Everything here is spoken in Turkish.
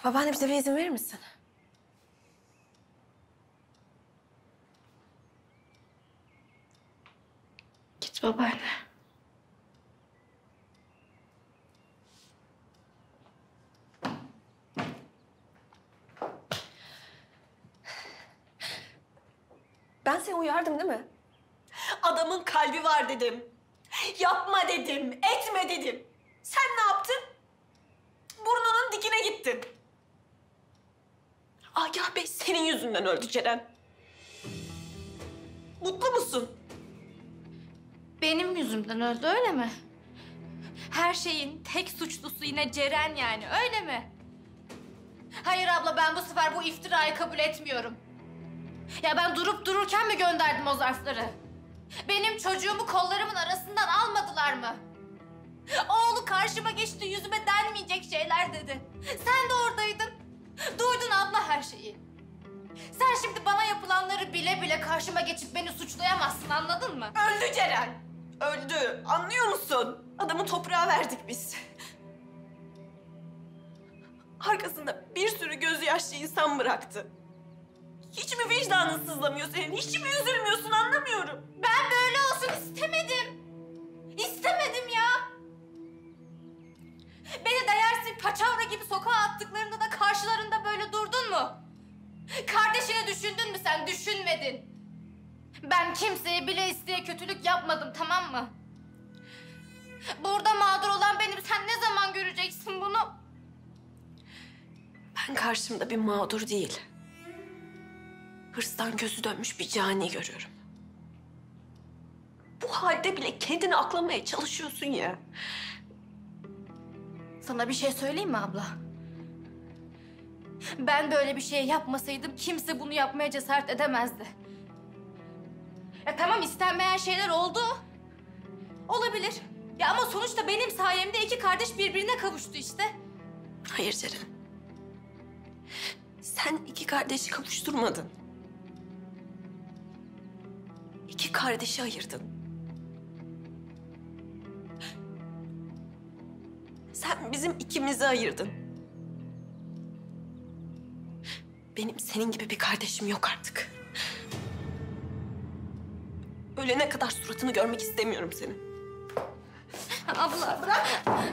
Babaanne bize bir izin verir misin? Git babaanne. Ben seni uyardım değil mi? Adamın kalbi var dedim. Yapma dedim, etme dedim. Sen ne yaptın? Burnunun dikine gittin. Agah Bey senin yüzünden öldü Ceren. Mutlu musun? Benim yüzümden öldü öyle mi? Her şeyin tek suçlusu yine Ceren yani öyle mi? Hayır abla ben bu sefer bu iftirayı kabul etmiyorum. Ya ben durup dururken mi gönderdim o zarfları? Benim çocuğumu kollarımın arasından almadılar mı? Oğlu karşıma geçti yüzüme denmeyecek şeyler dedi. Sen de oradaydın. Duydun abla her şeyi. Sen şimdi bana yapılanları bile bile karşıma geçip beni suçlayamazsın anladın mı? Öldü Ceren. Öldü. Anlıyor musun? Adamı toprağa verdik biz. Arkasında bir sürü gözü yaşlı insan bıraktı. Hiç mi vicdanın sızlamıyor senin? Hiç mi üzülmüyorsun anlamıyorum. Ben böyle olsun istemedim. İstemedim ya. Beni değersiz paçavra gibi sokağa attıklarında da karşılarında böyle durdun mu? Kardeşini düşündün mü sen? Düşünmedin. Ben kimseye bile isteye kötülük yapmadım tamam mı? Burada mağdur olan benim. Sen ne zaman göreceksin bunu? Ben karşımda bir mağdur değil. Hırstan gözü dönmüş bir cani görüyorum. Bu halde bile kendini aklamaya çalışıyorsun ya. Sana bir şey söyleyeyim mi abla? Ben böyle bir şey yapmasaydım kimse bunu yapmaya cesaret edemezdi. Ya tamam istenmeyen şeyler oldu. Olabilir. Ya ama sonuçta benim sayemde iki kardeş birbirine kavuştu işte. Hayır Ceren. Sen iki kardeşi kavuşturmadın. İki kardeşi ayırdın. Sen bizim ikimizi ayırdın. Benim senin gibi bir kardeşim yok artık. Ölene kadar suratını görmek istemiyorum senin. Abla bırak.